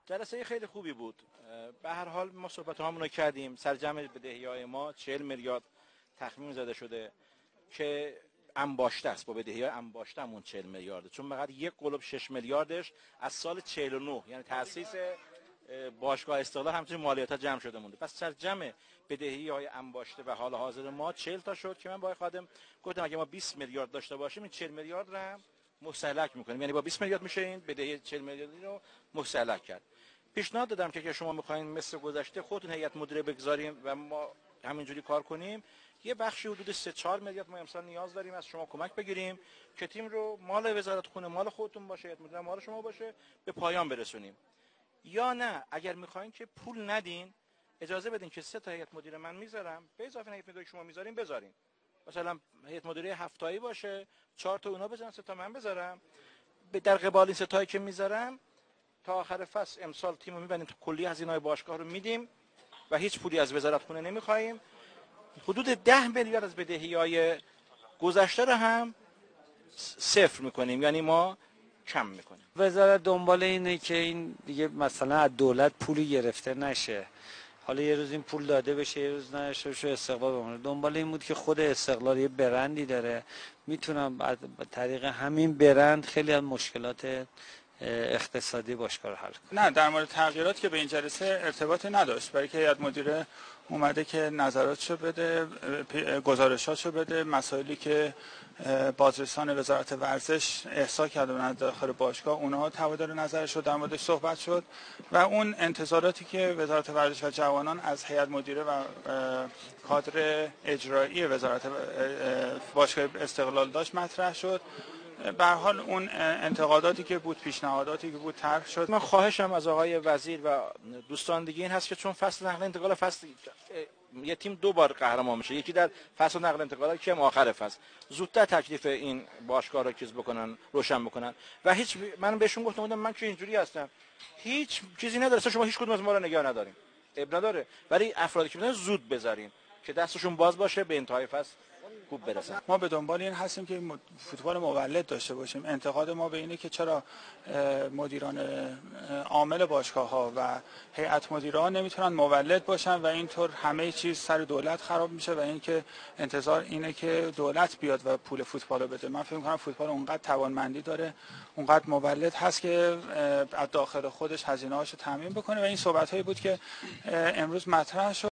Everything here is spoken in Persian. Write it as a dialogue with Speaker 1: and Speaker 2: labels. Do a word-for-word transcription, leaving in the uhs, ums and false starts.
Speaker 1: جلسه خیلی خوبی بود. به هر حال ما صحبت هامون رو کردیم. سرجم بدهی‌های ما چهل میلیارد تخمین زده شده که انباشته است. با بدهی‌های انباشته‌مون چهل میلیارده، چون فقط یک قلوب شش میلیاردش از سال چهل و نه یعنی تأسیس باشگاه استقلال همچنین مالیات‌ها جمع شده مونده. پس سرجم بدهی‌های انباشته و حال حاضر ما چهل تا شد که من با خادم گفتم اگه ما بیست میلیارد داشته باشیم این چهل میلیارد رو هم مستهلک می‌کنیم، یعنی با بیست میلیارد میشه این بدهی چهل میلیاردی رو مستهلک کرد. پیشنهاد دادم که اگه شما می‌خواید مثل گذشته خودتون هیئت مدیره بگذاریم و ما همینجوری کار کنیم، یه بخشی حدود سه چهار میلیارد ما امسال نیاز داریم از شما کمک بگیریم که تیم رو مال وزارت خونه مال خودتون باشه، هیئت مدیره مال شما باشه، به پایان برسونیم. یا نه اگر میخواین که پول ندین اجازه بدین که سه تا هیئت مدیره من میذارم به اضافه هیئت مدیره شما میذارین بذارین، مثلا هیئت مدیره هفتایی باشه، چهار تا اونا بزنن، سه تا من بذارم. به در قبال این سه تایی که میذارم تا آخر فصل امسال تیمو میبندیم، تو کلی هزینه‌های باشگاه رو میدیم و هیچ پولی از وزارت خونه نمیخوایم. حدود ده میلیارد از بدهی‌های گذشته رو هم صفر میکنیم، یعنی ما کم میکنیم.
Speaker 2: وزارت دنبال اینه که این دیگه مثلا از دولت پولی گرفته نشه، حالا یه روز این پول داده بشه یه روز نشه بشه استقلال بمونه. دنبال این بود که خود استقلال یه برندی داره، میتونم از طریق همین برند خیلی از مشکلات اقتصادی باشگاه رو حل کنه.
Speaker 3: نه، در مورد تغییرات که به این جلسه ارتباطی نداشت، برای که هیئت مدیره اومده که نظراتشو بده، گزارشاتشو بده، مسائلی که بازرسان وزارت ورزش احصا کردن داخل باشگاه اونها تبادل نظرش رو در موردش صحبت شد و اون انتظاراتی که وزارت ورزش و جوانان از هیئت مدیره و کادر اجرایی وزارت باشگاه استقلال داشت مطرح شد. به هر حال اون انتقاداتی که بود، پیشنهاداتی که بود طرح شد.
Speaker 1: من خواهشم از آقای وزیر و دوستان دیگه این هست که چون فصل نقل انتقال فصل یه تیم دو بار قهرمان میشه، یکی در فصل نقل انتقالات که آخر فصل، زودتر تکلیف این باشگاه رو چیز بکنن، روشن بکنن. و هیچ من بهشون گفتم بودم من که اینجوری هستم هیچ چیزی نداره، شما هیچ کدوم از ما رو نگاه نداریم، اب نداره، ولی افرادی که میدن زود بذاریم که دستشون باز باشه به انتهای فصل خوب برسن.
Speaker 3: ما به دنبال این هستیم که فوتبال مولد داشته باشیم. انتقاد ما به اینه که چرا مدیران عامل باشگاه‌ها و هیئت مدیره ها نمیتونن مولد باشن و اینطور همه چیز سر دولت خراب میشه و اینکه انتظار اینه که دولت بیاد و پول فوتبال رو بده. من فکر می‌کنم فوتبال اونقدر توانمندی داره، اونقدر مولد هست که از داخل خودش هزینه‌هاشو تامین بکنه و این صحبت‌هایی بود که امروز مطرح شد.